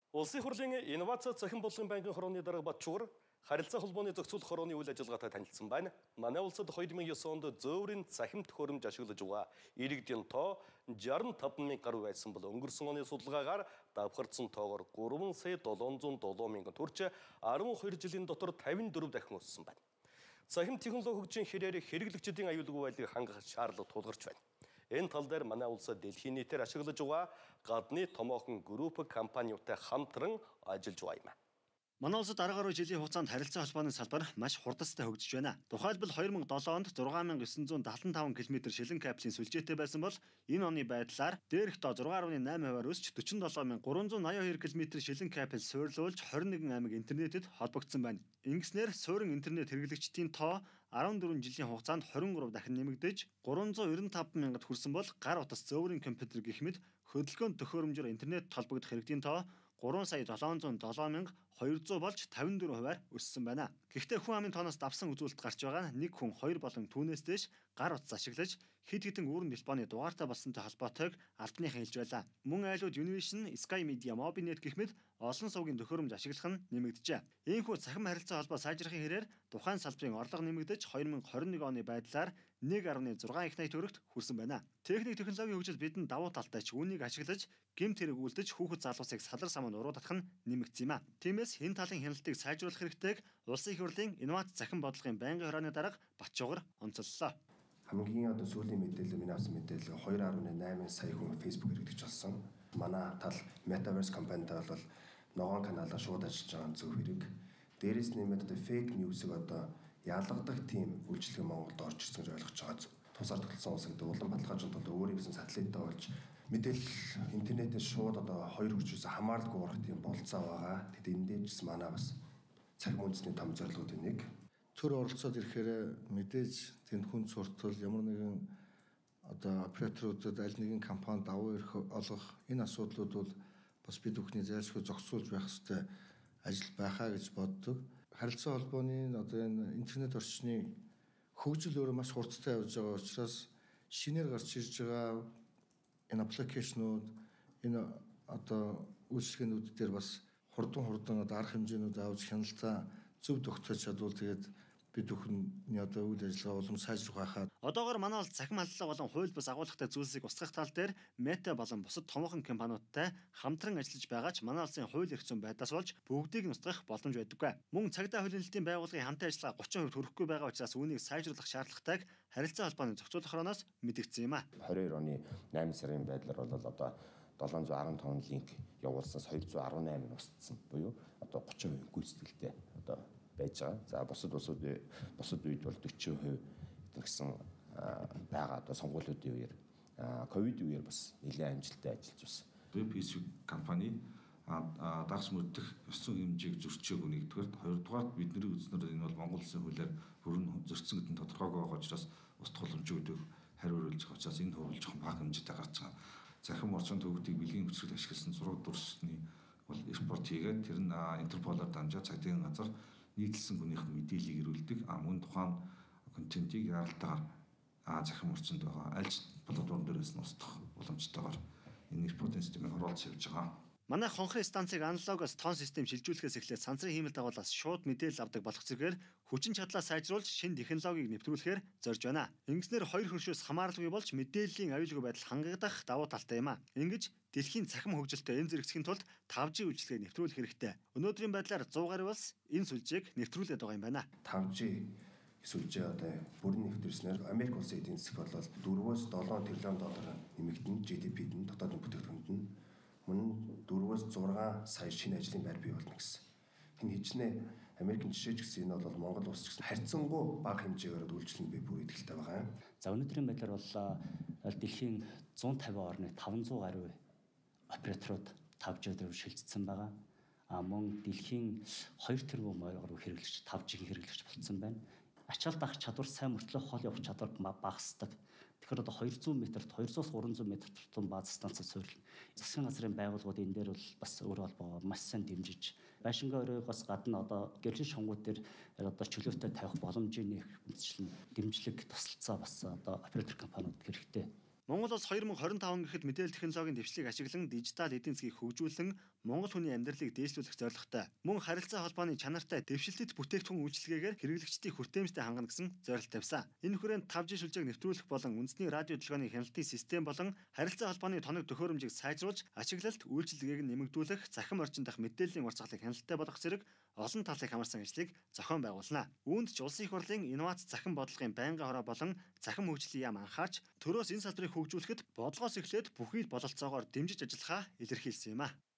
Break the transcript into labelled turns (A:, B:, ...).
A: Улсын хурлын инновац цахим бодлогын банкын хорооны дарга Батчуур харилцаа холбооны зохицуулах хорооны үйл ажиллагаатай танилцсан байна. Манай улсад 2009 онд зөөврийн цахим төхөөрөмж ашиглаж байгаа иргэдийн тоо 65 мянган гаруй байсан бол өнгөрсөн оны судалгаагаар давхарцсан тоогоор 3 сая 707 мянган төрж 12 жилийн дотор 54 дахин өссөн байна. Цахим технологи хөгжин хэрээр хэрэглэгчдийн аюулгүй байдлыг хангах шаардлага тулгарч байна. Энэ тал дээр манай улсад дэлхийн нийтээр ашиглаж байгаа гадны томоохон групп компаниудтай хамтран ажиллаж байгаа юм. Манай улсад арга гаруй жилийн хугацаанд харилцаа холбооны салбар маш хурдастай хөгжиж байна. Тухайлбал 2007 онд 6975 км шилэн кабелийн сүлжээтэй байсан бол энэ оны байдлаар дээрх тоо 6.8%-аар өсч 47382 км шилэн кабель суйрлуулж 21 аймаг интернетэд холбогдсон байна. Ингэснээр суурин интернет хэрэглэгчдийн тоо 14 жилийн хугацаанд 23 дахин нэмэгдэж 395 мянгад хүрсэн бол гар утас зөөврийн компьютер гэх мэт хөдөлгөөн төхөөрөмжөөр интернет холбогдох иргэдийн тоо 3 сая 707 мянга 200 болж 54%-аар өссөн байна. Гэхдээ хүн амын тооноос давсан үзүүлэлт гарч байгаа нэг хүн 2 болон түүнээс дээш гар утас ашиглаж хэд хэдэн үүрэн телефоны дугаартай болсонтой холбоотойг албаныхан хэлж байлаа. Мөн айлууд Univision, Sky Media, Mobinet гэх мэт олон сувгийн төхөөрөмж ашиглах нь нэмэгдэжээ. Иймээс цахим харилцаа холбоо сайжрахын хэрээр тухайн салбарын орлого нэмэгдэж 2021 оны байдлаар 1.6 их найт төгрөгт хүрсэн байна. Техник технологийн хөгжил бидэнд давуу талтай ч үүнийг ашиглаж гэмт хэрэг үлдэж хүүхэд залуусыг салар саманд уруудах нь нэмэгдсэн юм а. Тиймээс энэ талын хяналтыг сайжруулах хэрэгтэйг улсын их хурлын инновац цахим бодлогын байнгын хорооны дарга Батчуур онцоллоо.
B: Хамгийн сүүлийн мэдээлэл миний авсан мэдээлэл 2.8 сая хүн Facebook хэрэглэж болсон. Манай тал Metaverse компанитай бол ногоон каналаар шууд ажиллаж байгаа зөв хэрэг. Дээрээс нэмээд фейк ньюсыг яалгадаг тийм үйлчлэг Монголд орж ирсэн гэж ойлгож байгаа зү. Тусаар тогтолцсон улс гэдэг улам баталгаажуулалт бол өөрийн гэсэн сателлиттэй болж мэдээлэл интернетээр шууд хоёр хүчээс хамааралгүй урах тийм болцоо байгаа. Тэгэд энэ дээрс манай бас цахим үндэсний том зорилгоудын нэг.
C: Төр оролцоод ирэхээр мэдээж тэнд хүн суртал ямар нэгэн операторуудад аль нэгэн компани давуу эрх олгох энэ асуудлууд бол бас бид бүхний зайлшгүй зогсуулж байх ёстой ажил байхаа гэж боддог. Харилцаа холбооны энэ интернет орчны хөгжил өөрөө маш хурдтай явж байгаа учраас шинээр гарч ирж байгаа энэ аппликейшнууд энэ үйлчлэгээнүүд дээр бас хурдан арга хэмжээнүүд авч хяналтаа зөв тогтоож чадвал тэгээд бид бүхний үйл ажиллагаа улам сайжрах байхаа.
A: Одоогоор манай улс цахим халдлага болон хууль бус агуулгатай зүйлсийг устгах тал дээр Мета болон бусад томоохон компаниудтай хамтран ажиллаж байгаа ч манай улсын хууль эрх зүйн байдлаас болж бүгдийг нь устгах боломж байдаггүй. Мөн цагдаа хуулийн байгууллагын хамтын ажиллагаа 30% хүрэхгүй байгаа учраас үүнийг сайжруулах шаардлагатайг харилцаа холбооны зохицуулах хорооноос мэдэгдсэн юм а.
D: 22 оны 8 сарын байдлаар бол 715 линк явуулсанаас 218 нь устсан. Буюу 30% гүйцэтгэлтэй байж байгаа. За бусад үед бол 40% гэсэн байгаа. Сонгуулиудын үеэр ковид үеэр бас нэлээд амжилттай ажиллаж байсан.
E: Facebook компани дагс мөрдөх ёсон хэмжээг зөрчөөг нэгдүгээр, хоёрдугаар бидний үзнээр энэ бол Монгол улсын хуулиар бүрэн зөрчсөн гэдэг нь тодорхойгүй байгаа учраас устгах боломжгүй хариу өрүүлж байгаа учраас энэ хөвөл жоохон бага хэмжээтэй гарч байгаа. Захим орчин төвөгтийг бэлгийн хүчрэл ашигласан зураг дүрсний бол экспорт хийгээд тэр нь Интерполоор дамжаад цагдаагийн газар нийтлсэн хүнийх нь мэдээллийг ирүүлдэг. Мөн тухайн контентийг яаралтайгаар захим орчинд байгаа аль платформ дээрээс нь устгах боломжтойгоор энэ экспортын системийг оруулж явж байгаа.
A: Манай хонхын станцыг аналогоос тоон систем шилжүүлэхээс эхлээд сансрын хиймэл дагуулаас шууд мэдээлэл авдаг болох зэргээр хүчин чадлаа сайжруулж шинэ технологиг нэвтрүүлэхээр зорж байна. Ингэснээр хоёр хөршөөс хамааралгүй болж мэдээллийн аюулгүй байдал хангагдах давуу талтай юм а. Ингэж дэлхийн цахим хөгжилтэй энэ зэрэгцхийн тулд 5G үйлчилгээг нэвтрүүлэх хэрэгтэй. Өнөөдрийн байдлаар 100 гаруй улс энэ сүлжээг нэвтрүүлээд байгаа юм байна.
B: 5G сүлжээ бүрэн нэвтрүүлснээр Америк улсын эдийн засаг бол 4-7 тэрлион доллар нэмэгдэн GDP-д нь дотоодын бүтээгдэхүүнд нь мөн 4-6 сая шинэ ажлын байр бий болно гэсэн. Энэ хичнээн Америкийн жишээ ч гэсэн энэ бол Монгол улс ч гэсэн харьцангуй бага хэмжээгээр үйлчлэн бий бүр идэлтэй байгаа.
F: За өнөөдрийн байдлаар бол дэлхийн 150 орны 500 гаруй операторууд 5G-ээр шилжсэн байгаа. Мөн дэлхийн 2 тэрбум гаруй хэрэглэгч 5G хэрэглэгч болсон байна. Ачаал дах чадвар сайн мөртлөө хоол явах чадвар багасдаг. Тэгэхээр 200 метрт 200-аас 300 метр тутам бааз станц суурилна. Засгийн газрын байгууллагууд энэ дээр бол бас өөр холбоо маш сайн дэмжиж байшингаа өрөөгөөс гадна гэрлийн шонгууд дээр чөлөөтэй тавих боломжийн нэг мэдчлэн дэмжлэг тусалцаа бас оператор компаниуд хэрэгтэй.
G: Монгол улс 2025 гэхэд мэдээлэл технологийн дэвшлиг ашиглан дижитал эдийн засгийг хөгжүүлэн Монгол хүний амьдралыг дээшлүүлэх зорилготой. Мөн харилцаа холбооны чанартай дэвшилтэд бүтээгдэхүүн үйлчилгээгээр хэрэглэгчдийн хүртээмжтэй хангана гэсэн зорилт тавьсан. Энэ хүрээнд 5G шилжээг нэвтрүүлэх болон үндэсний радио долгионы хяналтын систем болон харилцаа холбооны тоног төхөөрөмжийг сайжруулж, ашиглалт үйлчилгээг нэмэгдүүлэх, захим орчин дахь мэдээллийн урсгалыг хяналттай болгох зэрэг олон талыг хамарсан ажлыг зохион байгуулна. Үүнд ч улсын их хурлын инновац захин бодлогын байнгын хороо болон захин хөгжлийн яам анхаарч төрөөс энэ салбарыг хөгжүүлэхэд бодлогоос эхлээд бүхий л бололцоогоор дэмжиж ажиллахаа илэрхийлсэн юм а.